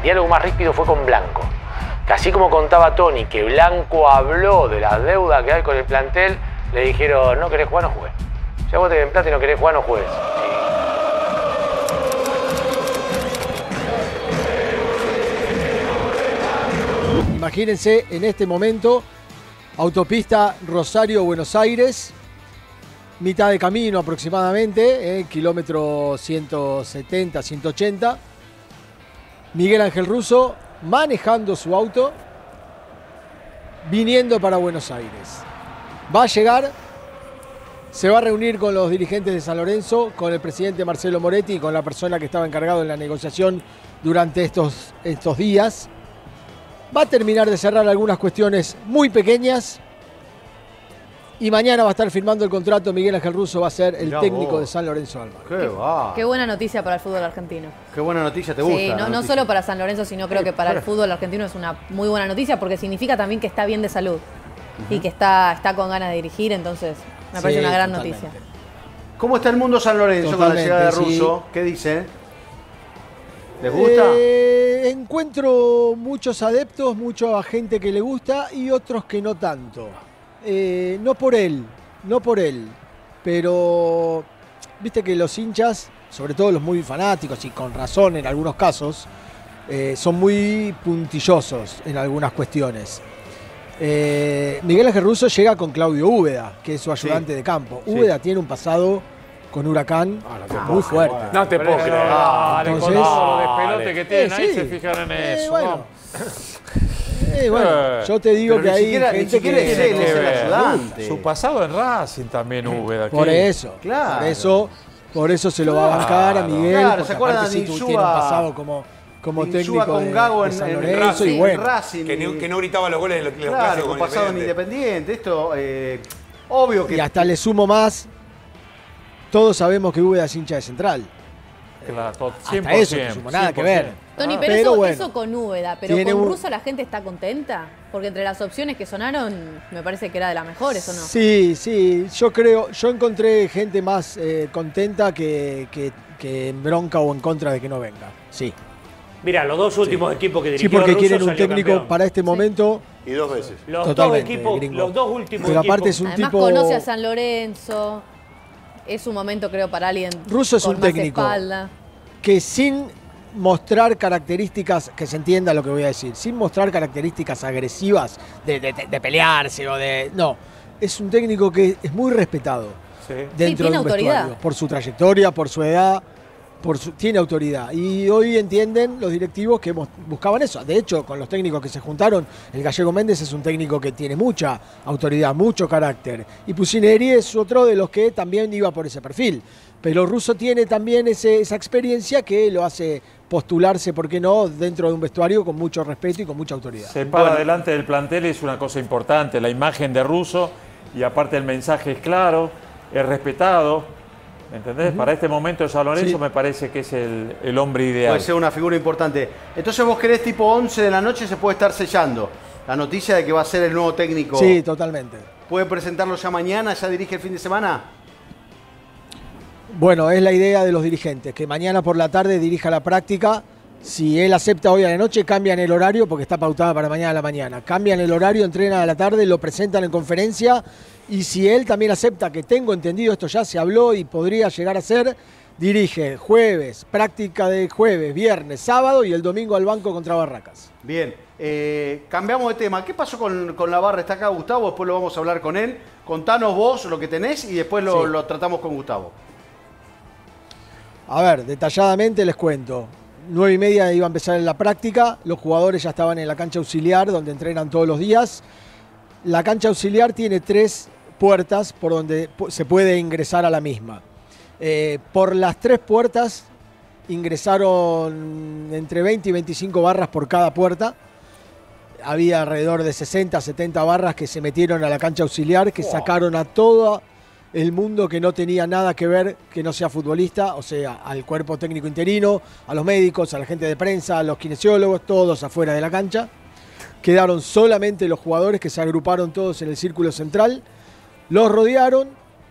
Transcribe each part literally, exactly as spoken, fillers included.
diálogo más ríspido fue con Blanco. Que así como contaba Tony, que Blanco habló de la deuda que hay con el plantel, le dijeron, no querés jugar, no juegues. Si vos te ven plata y no querés jugar, no juegues. Imagínense en este momento, autopista Rosario-Buenos Aires, mitad de camino aproximadamente, eh, kilómetro ciento setenta, ciento ochenta. Miguel Ángel Russo manejando su auto, viniendo para Buenos Aires. Va a llegar, se va a reunir con los dirigentes de San Lorenzo, con el presidente Marcelo Moretti y con la persona que estaba encargado en la negociación durante estos, estos días. Va a terminar de cerrar algunas cuestiones muy pequeñas y mañana va a estar firmando el contrato. Miguel Ángel Russo va a ser el Mirá técnico vos. de San Lorenzo de Almagro. Qué va. Qué buena noticia para el fútbol argentino. Qué buena noticia, ¿te gusta? Sí, no, no solo para San Lorenzo, sino creo que para el fútbol argentino es una muy buena noticia porque significa también que está bien de salud uh-huh. y que está, está con ganas de dirigir, entonces me parece sí, una gran totalmente. noticia. ¿Cómo está el mundo San Lorenzo Totalmente, con la llegada de Russo? Sí. ¿Qué dice? ¿Les gusta? Eh, encuentro muchos adeptos, mucha gente que le gusta y otros que no tanto. Eh, no por él, no por él, pero viste que los hinchas, sobre todo los muy fanáticos y con razón en algunos casos, eh, son muy puntillosos en algunas cuestiones. Eh, Miguel Ángel Russo llega con Claudio Úbeda, que es su ayudante sí. de campo. Sí. Úbeda tiene un pasado con Huracán ah, no muy fuerte. Bueno. No te puedo creer. Ah, Entonces, con todo lo de pelote que tienen eh, ahí sí. se fijan en eh, eso. Bueno. ¿no? Eh, bueno, yo te digo Pero que ni hay siquiera- gente ni siquiera que... es él, es el ayudante. Su pasado en Racing también Úbeda. Por ¿qué? eso, Claro. por eso, por eso se lo va a bancar a Miguel, Claro, porque ¿se acuerdan aparte de sí tu- Insúa- tiene un pasado como, como Insúa técnico con de, Gago de en, San en Lorenzo Racing, y bueno. Racing Que, y- no, que no gritaba los goles en los, los claro, clásicos con con pasado en Independiente. Esto, eh, obvio que... Y hasta le sumo más, todos sabemos que Úbeda es hincha de Central. Claro, todo, Hasta eso le sumo, nada que ver. Tony, Ah. pero, Pero eso, bueno. eso con Úbeda, pero Tiene con un- Russo la gente está contenta, porque entre las opciones que sonaron me parece que era de las mejores, ¿o no? Sí, sí, yo creo, yo encontré gente más eh, contenta que, que, que en bronca o en contra de que no venga. Sí. Mira, los dos últimos sí. equipos que Sí, dirigió porque Russo quieren un salió técnico campeón. para este momento. Y dos veces. Los Totalmente, dos equipos, gringo. los dos últimos Pero aparte equipos. es un Además tipo... conoce a San Lorenzo, es un momento creo para alguien Russo es con un más técnico espalda. que sin mostrar características, que se entienda lo que voy a decir, sin mostrar características agresivas de, de, de pelearse o de... No, es un técnico que es muy respetado Sí. dentro Sí, tiene de un autoridad. vestuario, por su trayectoria, por su edad, por su, tiene autoridad. Y hoy entienden los directivos que hemos- buscaban eso. De hecho, con los técnicos que se juntaron, el Gallego Méndez es un técnico que tiene mucha autoridad, mucho carácter. Y Pusineri es otro de los que también iba por ese perfil. Pero Russo tiene también ese- esa experiencia que lo hace postularse, ¿por qué no?, dentro de un vestuario con mucho respeto y con mucha autoridad. Se para delante del plantel es una cosa importante, la imagen de Russo y aparte el mensaje es claro, es respetado, ¿entendés? Uh-huh. Para este momento de San Lorenzo Sí. me parece que es el, el hombre ideal. Puede ser una figura importante. Entonces vos querés tipo once de la noche se puede estar sellando la noticia de que va a ser el nuevo técnico. Sí, totalmente. ¿Puede presentarlo ya mañana? ¿Ya dirige el fin de semana? Bueno, es la idea de los dirigentes, que mañana por la tarde dirija la práctica. Si él acepta hoy a la noche, cambian el horario, porque está pautada para mañana a la mañana. Cambian el horario, entrenan a la tarde, lo presentan en conferencia. Y si él también acepta, que tengo entendido, esto ya se habló y podría llegar a ser, dirige jueves, práctica de jueves, viernes, sábado y el domingo al banco contra Barracas. Bien, eh, cambiamos de tema. ¿Qué pasó con, con la barra? Está acá Gustavo, después lo vamos a hablar con él. Contanos vos lo que tenés y después lo, Sí. lo tratamos con Gustavo. A ver, detalladamente les cuento. Nueve y media iba a empezar la práctica, los jugadores ya estaban en la cancha auxiliar, donde entrenan todos los días. La cancha auxiliar tiene tres puertas por donde pu- se puede ingresar a la misma. Eh, por las tres puertas ingresaron entre veinte y veinticinco barras por cada puerta. Había alrededor de sesenta, setenta barras que se metieron a la cancha auxiliar, que sacaron a todo el mundo que no tenía nada que ver, que no sea futbolista, o sea, al cuerpo técnico interino, a los médicos, a la gente de prensa, a los kinesiólogos, todos afuera de la cancha. Quedaron solamente los jugadores que se agruparon todos en el círculo central, los rodearon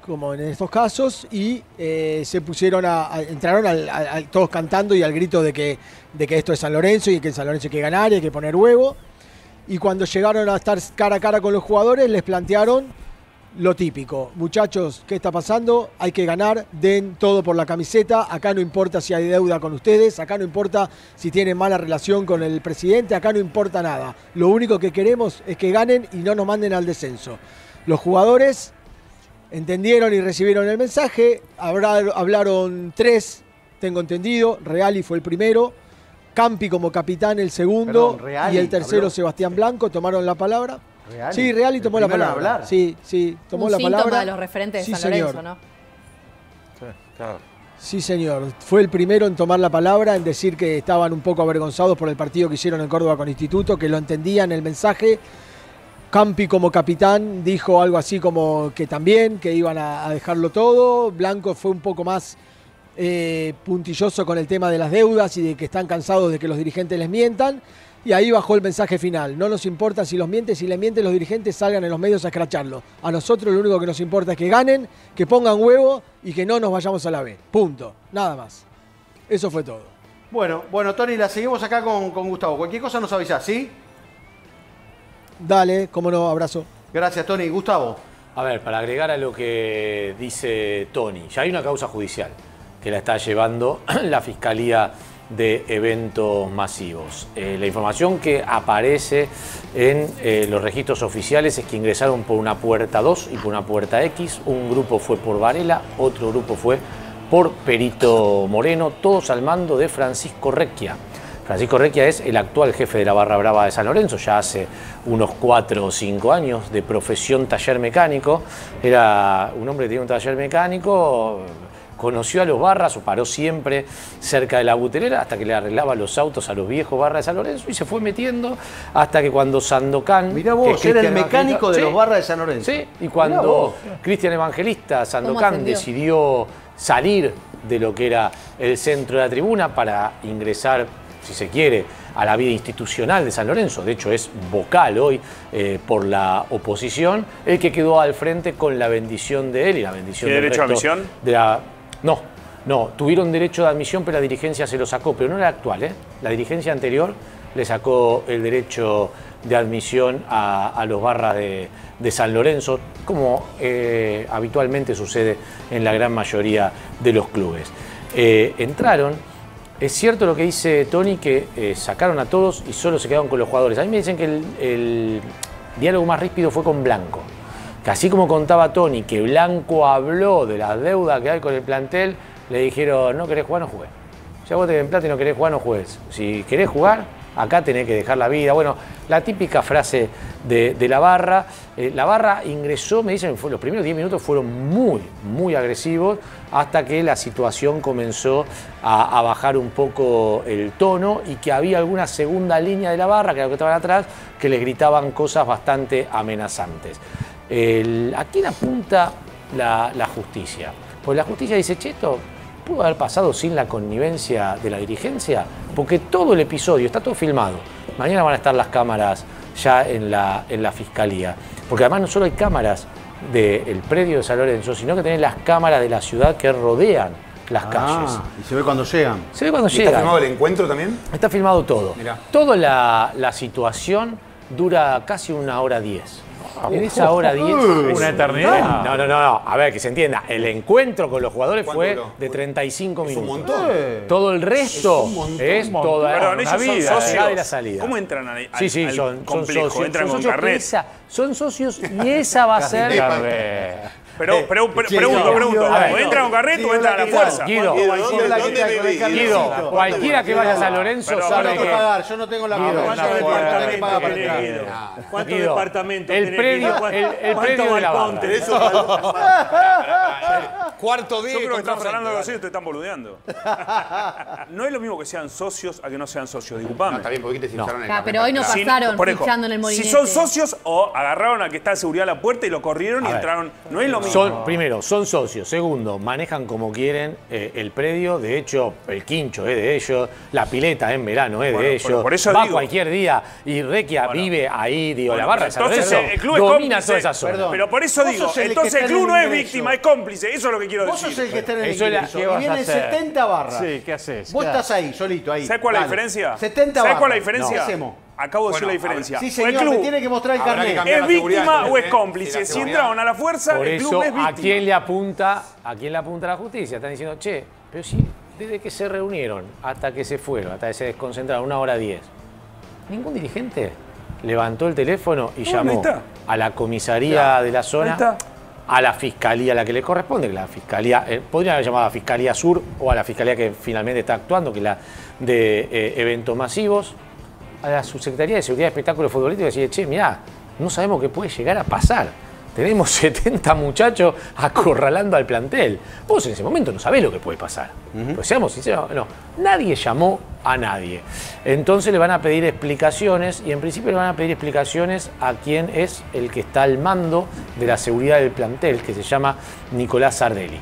como en estos casos, y eh, se pusieron a, a entraron al, al, al, todos cantando y al grito de que, de que esto es San Lorenzo y que en San Lorenzo hay que ganar y hay que poner huevo. Y cuando llegaron a estar cara a cara con los jugadores, les plantearon lo típico. Muchachos, ¿qué está pasando? Hay que ganar, den todo por la camiseta. Acá no importa si hay deuda con ustedes, acá no importa si tienen mala relación con el presidente, acá no importa nada. Lo único que queremos es que ganen y no nos manden al descenso. Los jugadores entendieron y recibieron el mensaje, hablaron tres, tengo entendido, Reali fue el primero, Campi como capitán el segundo, Perdón, Reali, y el tercero habló. Sebastián Blanco, tomaron la palabra. ¿Reali? Sí, Reali tomó la palabra. Hablar. Sí, sí, tomó Un la palabra. Un síntoma de los referentes de sí, San Lorenzo, señor. ¿no? Sí, claro. Sí, señor. Fue el primero en tomar la palabra, en decir que estaban un poco avergonzados por el partido que hicieron en Córdoba con Instituto, que lo entendían el mensaje. Campi como capitán dijo algo así como que también, que iban a, a dejarlo todo. Blanco fue un poco más eh, puntilloso con el tema de las deudas y de que están cansados de que los dirigentes les mientan. Y ahí bajó el mensaje final. No nos importa si los mienten, si les mienten los dirigentes, salgan en los medios a escracharlo. A nosotros lo único que nos importa es que ganen, que pongan huevo y que no nos vayamos a la B. Punto. Nada más. Eso fue todo. Bueno, bueno, Tony, la seguimos acá con, con Gustavo. Cualquier cosa nos avisás, ¿sí? Dale, cómo no, abrazo. Gracias, Tony. Gustavo. A ver, para agregar a lo que dice Tony, ya hay una causa judicial que la está llevando la Fiscalía de Eventos Masivos. Eh, la información que aparece en eh, los registros oficiales es que ingresaron por una puerta dos y por una puerta X. Un grupo fue por Varela, otro grupo fue por Perito Moreno, todos al mando de Francisco Recchia. Francisco Recchia es el actual jefe de la Barra Brava de San Lorenzo, ya hace unos cuatro o cinco años, de profesión taller mecánico. Era un hombre que tenía un taller mecánico, conoció a los barras o paró siempre cerca de la buterera hasta que le arreglaba los autos a los viejos barras de San Lorenzo y se fue metiendo hasta que cuando Sandokan... Mirá vos, era el mecánico de sí, los barras de San Lorenzo. Sí, y cuando Cristian Evangelista Sandokan decidió salir de lo que era el centro de la tribuna para ingresar, si se quiere, a la vida institucional de San Lorenzo, de hecho es vocal hoy eh, por la oposición, el que quedó al frente con la bendición de él y la bendición ¿Tiene del derecho a resto admisión? De la... No, no, tuvieron derecho de admisión, pero la dirigencia se lo sacó, pero no era actual, ¿eh? La dirigencia anterior le sacó el derecho de admisión a, a los barras de, de San Lorenzo, como eh, habitualmente sucede en la gran mayoría de los clubes. Eh, entraron, es cierto lo que dice Tony, que eh, sacaron a todos y solo se quedaron con los jugadores. A mí me dicen que el, el diálogo más ríspido fue con Blanco. Que así como contaba Tony, que Blanco habló de la deuda que hay con el plantel, le dijeron, no querés jugar, no jugués. Ya vos te ven plata y no querés jugar, no jugués. Si querés jugar, acá tenés que dejar la vida. Bueno, la típica frase de, de la Barra. Eh, la Barra ingresó, me dicen, fue, los primeros diez minutos fueron muy, muy agresivos, hasta que la situación comenzó a, a bajar un poco el tono y que había alguna segunda línea de la Barra, que era lo que estaban atrás, que les gritaban cosas bastante amenazantes. El, ¿A quién apunta la, la justicia? Pues la justicia dice, che, esto pudo haber pasado sin la connivencia de la dirigencia, porque todo el episodio está todo filmado. Mañana van a estar las cámaras ya en la, en la fiscalía, porque además no solo hay cámaras del predio de San Lorenzo, sino que tenés las cámaras de la ciudad que rodean las ah, calles. Y se ve cuando llegan. Se ve cuando ¿Y llegan. ¿Está filmado el encuentro también? Está filmado todo. Mirá. Toda la, la situación dura casi una hora diez. En esa hora diez, una eternidad. No, no, no, no. A ver, que se entienda. El encuentro con los jugadores fue duró? de treinta y cinco Es minutos. un montón. Todo el resto Es un montón. es toda Perdón, una ellos son vida, la socios. llegada y la salida. ¿Cómo entran al, al, Sí, sí, al son, son complejo? socios. Entran son con socios carnet. esa- son socios y esa va a ser... Carnet. Pero, pero, pero Che, pregunto, Guido, pregunto. a ver, ¿O entran con carnet Guido, o entran a la Guido, fuerza? Guido, ¿Cuánto- ¿Dónde, cuánto- dónde viví? Guido, cualquiera que vaya a San Lorenzo Pero, sabe Tengo que que... pagar, yo no tengo la Guido, culpa. una ¿Cuánto fuerza. tenés que pagar para Tenés, entrar? Guido. ¿Cuántos Guido, departamentos el tenés, predio- Guido? ¿Cuánto- el- el cuánto predio de la balcón Barra. tenés? Cuarto día Yo y creo que estamos contrafrente, hablando de algo así y dale. ustedes están boludeando. No es lo mismo que sean socios a que no sean socios, disculpame. No, está bien, porque te ficharon el Ah, carnet pero hoy no para entrar. pasaron por eso, fichando en el Molinete. si son socios o agarraron a que está de seguridad a la puerta y lo corrieron y A ver. entraron. No es lo mismo. Son, primero, son socios. Segundo, manejan como quieren eh, el predio. De hecho, el quincho es de ellos. La pileta en verano es Bueno, de por- ellos. por eso Va digo. cualquier día. Y Requia Bueno. vive ahí, digo, Bueno, la barra de San entonces, Lorenzo el club es domina cómplice. toda esa zona. Perdón. Pero por eso Vos digo, sos el que entonces está el en club el no es ingreso. víctima, es cómplice. Eso es lo que quiero Vos sos decir. el que está en el Eso es la- ingreso. ¿qué Y vas a vienen hacer? setenta barras. Sí, ¿qué haces? Vos ¿Qué estás ahí, solito, ahí. ¿Sabes cuál es la Dale. diferencia? setenta ¿Sabes barras. cuál es la diferencia? ¿Qué hacemos? Acabo de decir Bueno, la diferencia. Sí, el señor, club me tiene que mostrar el Habrá que carnet. cambiar ¿es la seguridad, víctima o es entonces, cómplice? sí, la Si seguridad. entraron a la fuerza, Por el club eso, es ¿a víctima. quién le apunta? ¿A quién le apunta la justicia? Están diciendo, che, pero sí, desde que se reunieron hasta que se fueron, hasta que se desconcentraron, una hora diez, ningún dirigente levantó el teléfono y No, llamó ahí está. a la comisaría de la Ahí zona, está. a la fiscalía a la que le corresponde, que la fiscalía, eh, podrían haber llamado a la Fiscalía Sur o a la fiscalía que finalmente está actuando, que es la de eh, eventos masivos, a la subsecretaría de Seguridad y Espectáculos Futbolísticos y decir, che, mirá, no sabemos qué puede llegar a pasar. Tenemos setenta muchachos acorralando al plantel. Vos en ese momento no sabés lo que puede pasar. Pues seamos sinceros, no. Nadie llamó a nadie. Entonces le van a pedir explicaciones y en principio le van a pedir explicaciones a quien es el que está al mando de la seguridad del plantel, que se llama Nicolás Sardelli.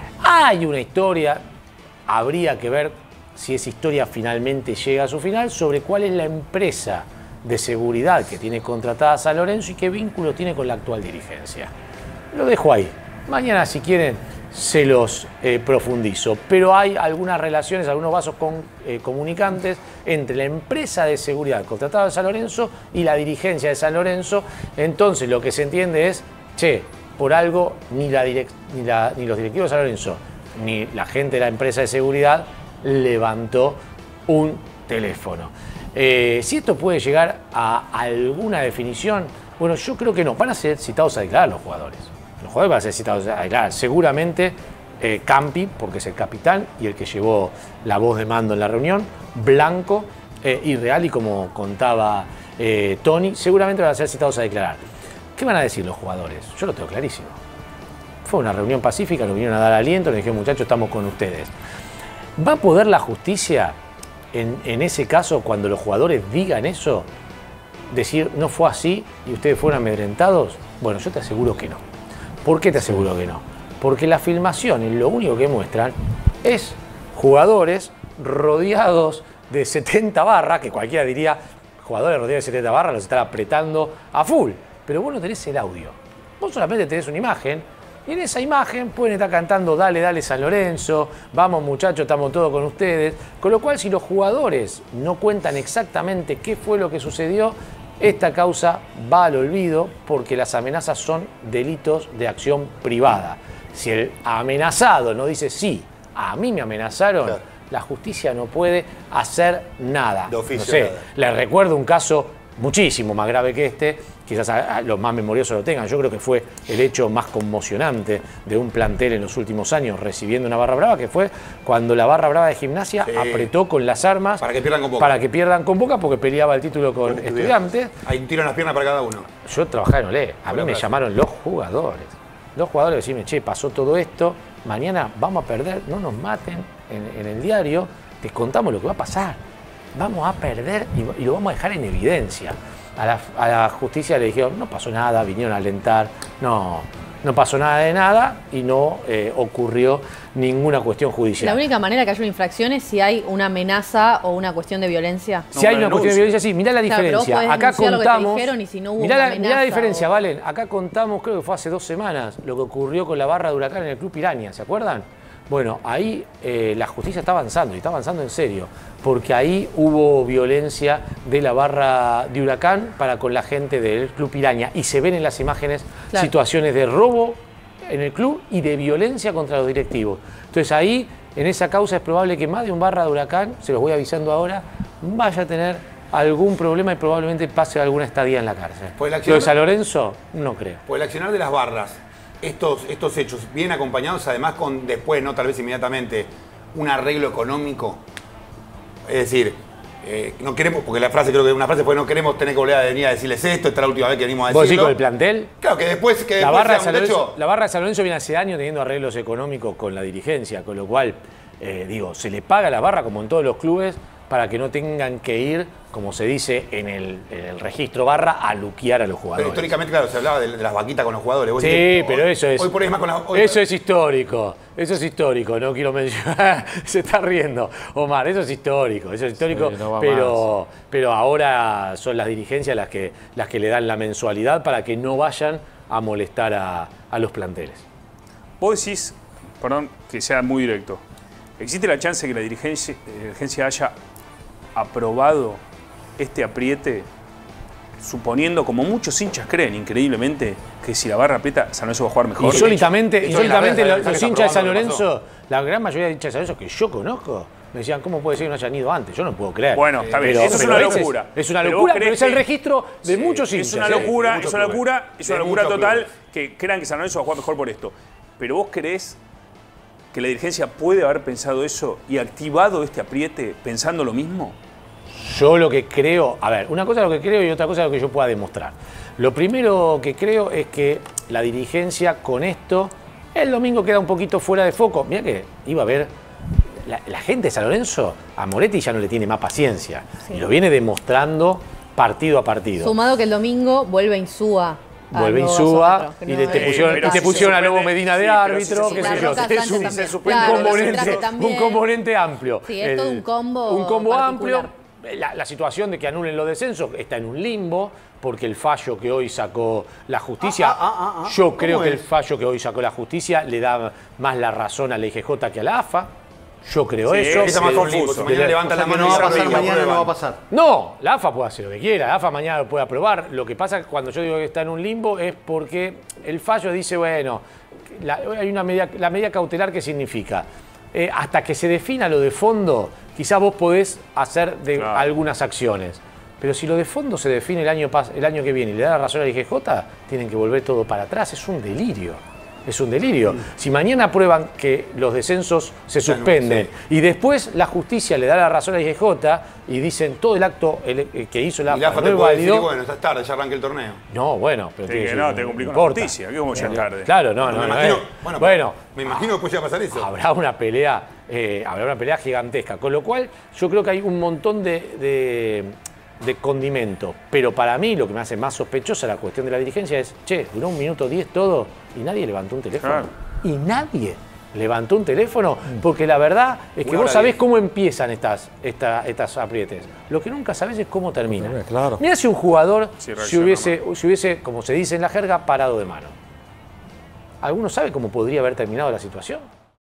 Hay una historia, habría que ver si esa historia finalmente llega a su final, sobre cuál es la empresa de seguridad que tiene contratada a San Lorenzo y qué vínculo tiene con la actual dirigencia. Lo dejo ahí. Mañana, si quieren, se los eh, profundizo. Pero hay algunas relaciones, algunos vasos con, eh, comunicantes entre la empresa de seguridad contratada de San Lorenzo y la dirigencia de San Lorenzo. Entonces, lo que se entiende es, che, por algo ni, la direc- ni, la, ni los directivos de San Lorenzo ni la gente de la empresa de seguridad levantó un teléfono. Eh, si esto puede llegar a alguna definición, bueno, yo creo que no. Van a ser citados a declarar los jugadores. Los jugadores van a ser citados a declarar. Seguramente eh, Campi, porque es el capitán y el que llevó la voz de mando en la reunión, Blanco eh, y Real, y como contaba eh, Tony, seguramente van a ser citados a declarar. ¿Qué van a decir los jugadores? Yo lo tengo clarísimo. Fue una reunión pacífica, nos vinieron a dar aliento, nos dijeron, muchachos, estamos con ustedes. ¿Va a poder la justicia, en, en ese caso, cuando los jugadores digan eso, decir, no fue así y ustedes fueron amedrentados? Bueno, yo te aseguro que no. ¿Por qué te aseguro que no? Porque las filmaciones lo único que muestran es jugadores rodeados de setenta barras, que cualquiera diría, jugadores rodeados de setenta barras los están apretando a full. Pero vos no tenés el audio. Vos solamente tenés una imagen. Y en esa imagen pueden estar cantando dale, dale San Lorenzo, vamos muchachos, estamos todos con ustedes. Con lo cual, si los jugadores no cuentan exactamente qué fue lo que sucedió, esta causa va al olvido porque las amenazas son delitos de acción privada. Si el amenazado no dice sí, a mí me amenazaron, claro, la justicia no puede hacer nada. De oficio, no sé, nada. les recuerdo un caso muchísimo más grave que este, quizás a, a los más memoriosos lo tengan. Yo creo que fue el hecho más conmocionante de un plantel en los últimos años recibiendo una barra brava, que fue cuando la barra brava de Gimnasia Sí. apretó con las armas Para que pierdan con Boca. para que pierdan con Boca, porque peleaba el título con Con Estudiantes. Hay un tiro en las piernas para cada uno. Yo trabajaba en Olé, a mí Buena me frase. llamaron los jugadores. Los jugadores decirme, che, pasó todo esto, mañana vamos a perder, no nos maten en, en el diario, te contamos lo que va a pasar. Vamos a perder y, y lo vamos a dejar en evidencia. A la, a la justicia le dijeron, no pasó nada, vinieron a alentar, no, no pasó nada de nada y no eh, ocurrió ninguna cuestión judicial. La única manera que haya una infracción es si hay una amenaza o una cuestión de violencia. Si hay No, una cuestión de violencia, sí, mirá la Claro, pero vos diferencia. podés Acá denunciar lo que te contamos. dijeron y si no hubo mirá, una la, mirá la amenaza diferencia, o- Valen. Acá contamos, creo que fue hace dos semanas, lo que ocurrió con la barra de Huracán en el Club Piraña, ¿se acuerdan? Bueno, ahí eh, la justicia está avanzando, y está avanzando en serio, porque ahí hubo violencia de la barra de Huracán para con la gente del Club Piraña, y se ven en las imágenes Claro. situaciones de robo en el club y de violencia contra los directivos. Entonces ahí, en esa causa, es probable que más de un barra de Huracán, se los voy avisando ahora, vaya a tener algún problema y probablemente pase alguna estadía en la cárcel. Pues la Lo de acción- San Lorenzo, no creo. Por el accionar de las barras, estos, estos hechos vienen acompañados además con después, no tal vez inmediatamente, un arreglo económico. Es decir, eh, no queremos, porque la frase creo que una frase fue no queremos tener que volver a venir a decirles esto, esta es la última vez que venimos a ¿Vos decís decirlo. con el plantel? Claro, que después que La después barra, de sea, San Lorenzo, muchacho, la barra de San Lorenzo viene hace años teniendo arreglos económicos con la dirigencia, con lo cual, eh, digo, se le paga a la barra como en todos los clubes para que no tengan que ir, como se dice en el, en el registro barra, a luquear a los Pero jugadores. históricamente, claro, se hablaba de, de las vaquitas con los jugadores. Vos Sí, decís, pero hoy- eso es. Hoy por ahí es más con las. hoy- Eso es histórico. Eso es histórico. No quiero mencionar. Se está riendo, Omar. Eso es histórico. Eso es histórico. Sí, no va pero, pero ahora son las dirigencias las que, las que le dan la mensualidad para que no vayan a molestar a, a los planteles. Vos decís, perdón, que sea muy directo. ¿Existe la chance de que la dirigencia, la dirigencia haya aprobado este apriete, suponiendo, como muchos hinchas creen, increíblemente, que si la barra aprieta, San Lorenzo va a jugar mejor? Insólitamente, hecho, insólitamente en la los, red, los se hinchas de San aprobó lo que Lorenzo, la gran mayoría de hinchas de San Lorenzo que yo conozco, me decían, ¿cómo puede ser que no hayan ido antes? Yo no puedo creer. Bueno, está bien, Pero- eso es pero una ese locura. Es una Pero locura, vos pero creés es el que- registro de Sí, muchos hinchas. Es una ¿eh? locura, de es muchos una clubes. locura, es De una locura muchos total clubes. que crean que San Lorenzo va a jugar mejor por esto. Pero vos creés que la dirigencia puede haber pensado eso y activado este apriete pensando lo mismo. Yo lo que creo, a ver, una cosa es lo que creo y otra cosa es lo que yo pueda demostrar. Lo primero que creo es que la dirigencia con esto, el domingo queda un poquito fuera de foco. Mira que iba a haber, la, la gente de San Lorenzo, a Moretti ya no le tiene más paciencia. Sí. Y lo viene demostrando partido a partido. Sumado que el domingo vuelve Insúa. a Vuelve Lobo Insúa Basómetro, que y no le te es- pusieron, pero y te si pusieron se a Lobo suspende- Medina de sí, pero si árbitro, se qué sé suspende- yo. Roca Es Sánchez un, también. un Claro, los componente, centrales también. un componente amplio. Sí, es todo un combo Un combo particular. amplio. La, la situación de que anulen los descensos está en un limbo, porque el fallo que hoy sacó la justicia, Ah, ah, ah, ah. yo creo ¿Cómo que es? el fallo que hoy sacó la justicia le da más la razón a la I G J que a la A F A. Yo creo Sí, eso. Esa más Sí, un limbo. confuso. Si mañana De- levantan O sea la que mano no va a y pasar arriba, mañana, no va a aprueban. pasar. No, la A F A puede hacer lo que quiera, la A F A mañana lo puede aprobar. Lo que pasa es que cuando yo digo que está en un limbo es porque el fallo dice, bueno, la, hay una medida, la medida cautelar, ¿qué significa? Eh, hasta que se defina lo de fondo, quizás vos podés hacer de Claro. algunas acciones. Pero si lo de fondo se define el año, pas- el año que viene y le da la razón a la I G J, tienen que volver todo para atrás. Es un delirio. Es un delirio. Si mañana aprueban que los descensos se Ya no, suspenden y después la justicia le da la razón a la I G J y dicen todo el acto el- el que hizo la Y la A F A AFA no te es puede decir, válido. bueno, ya es tarde, ya arranca el torneo. No, bueno, pero Sí, tiene que que no, ser- te cumplí con la importa. justicia, que como ya es tarde. Claro, no, no, me no, imagino, eh. bueno, Bueno, me imagino que puede pasar eso. habrá una pelea, eh, habrá una pelea gigantesca. Con lo cual, yo creo que hay un montón de, de, de condimentos. Pero para mí, lo que me hace más sospechosa la cuestión de la dirigencia es, che, duró un minuto diez todo y nadie levantó un teléfono. Claro. Y nadie levantó un teléfono, porque la verdad es que Una vos hora sabés diez. cómo empiezan estas, esta- estas aprietes. Lo que nunca sabés es cómo terminan. Claro. Mira si un jugador Sí, si reacciona hubiese, si hubiese, como se dice en la jerga, parado de mano. ¿Alguno sabe cómo podría haber terminado la situación?